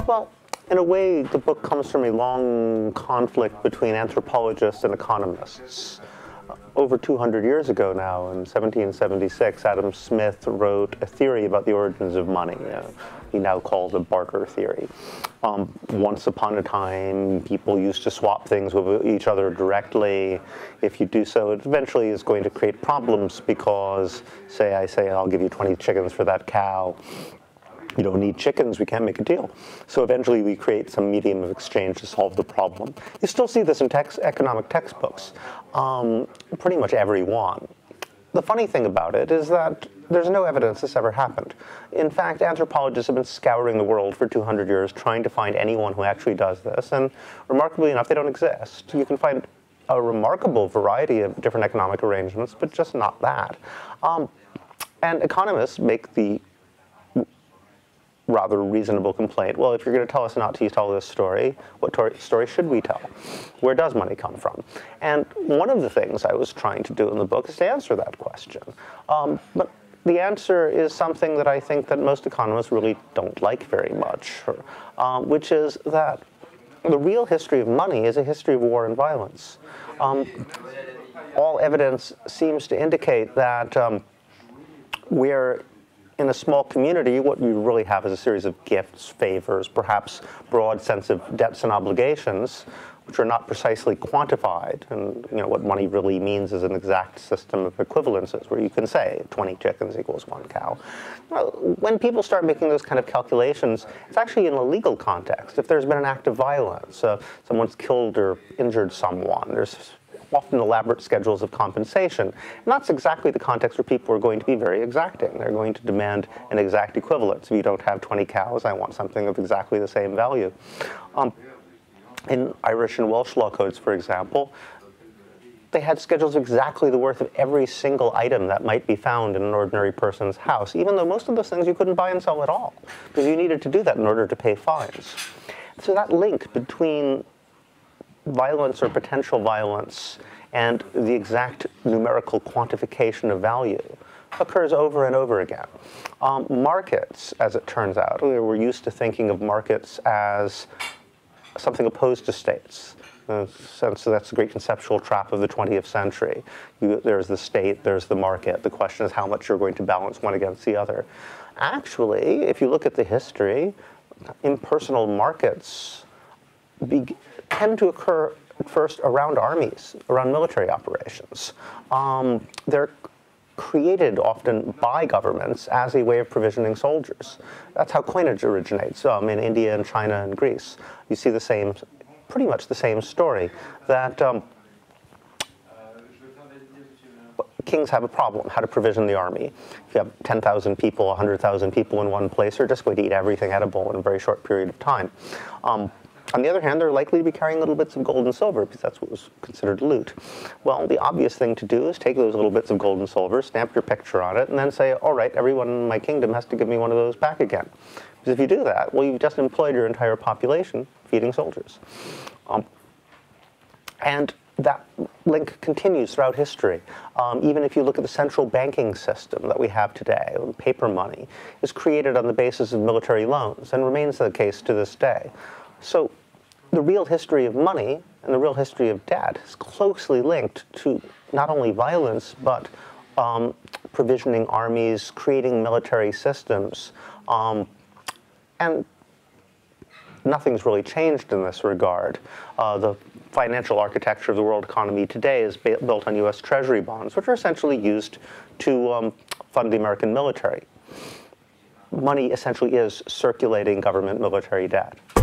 Well, in a way, the book comes from a long conflict between anthropologists and economists. Over 200 years ago now, in 1776, Adam Smith wrote a theory about the origins of money. He now calls the barter theory. Once upon a time, people used to swap things with each other directly. If you do so, it eventually is going to create problems because, say I say, I'll give you 20 chickens for that cow. You don't need chickens, we can't make a deal. So eventually we create some medium of exchange to solve the problem. You still see this in economic textbooks, pretty much every one. The funny thing about it is that there's no evidence this ever happened. In fact, anthropologists have been scouring the world for 200 years trying to find anyone who actually does this, and remarkably enough, they don't exist. You can find a remarkable variety of different economic arrangements, but just not that. And economists make the rather reasonable complaint. Well, if you're going to tell us not to tell this story, what story should we tell? Where does money come from? And one of the things I was trying to do in the book is to answer that question. But the answer is something that I think that most economists really don't like very much, which is that the real history of money is a history of war and violence. All evidence seems to indicate that we're in a small community, what you really have is a series of gifts, favors, perhaps broad sense of debts and obligations, which are not precisely quantified. And what money really means is an exact system of equivalences, where you can say 20 chickens equals 1 cow. When people start making those kind of calculations, it's actually in a legal context. If there's been an act of violence, someone's killed or injured someone, there's often elaborate schedules of compensation. And that's exactly the context where people are going to be very exacting. They're going to demand an exact equivalence. If you don't have 20 cows, I want something of exactly the same value. In Irish and Welsh law codes, for example, they had schedules of exactly the worth of every single item that might be found in an ordinary person's house, even though most of those things you couldn't buy and sell at all, because you needed to do that in order to pay fines. So that link between violence or potential violence and the exact numerical quantification of value occurs over and over again. Markets, as it turns out, we're used to thinking of markets as something opposed to states. So that's the great conceptual trap of the 20th century. There's the state, there's the market. The question is how much you're going to balance one against the other. Actually, if you look at the history, impersonal markets tend to occur at first around armies, around military operations. They're created often by governments as a way of provisioning soldiers. That's how coinage originates in India and China and Greece. You see the same, pretty much the same story, that kings have a problem, how to provision the army. If you have 10,000 people, 100,000 people in one place, they're just going to eat everything edible in a very short period of time. On the other hand, they're likely to be carrying little bits of gold and silver because that's what was considered loot. Well, the obvious thing to do is take those little bits of gold and silver, stamp your picture on it, and then say, all right, everyone in my kingdom has to give me one of those back again. Because if you do that, well, you've just employed your entire population feeding soldiers. And that link continues throughout history. Even if you look at the central banking system that we have today, paper money is created on the basis of military loans and remains the case to this day. So the real history of money and the real history of debt is closely linked to not only violence, but provisioning armies, creating military systems, and nothing's really changed in this regard. The financial architecture of the world economy today is built on U.S. Treasury bonds, which are essentially used to fund the American military. Money essentially is circulating government military debt.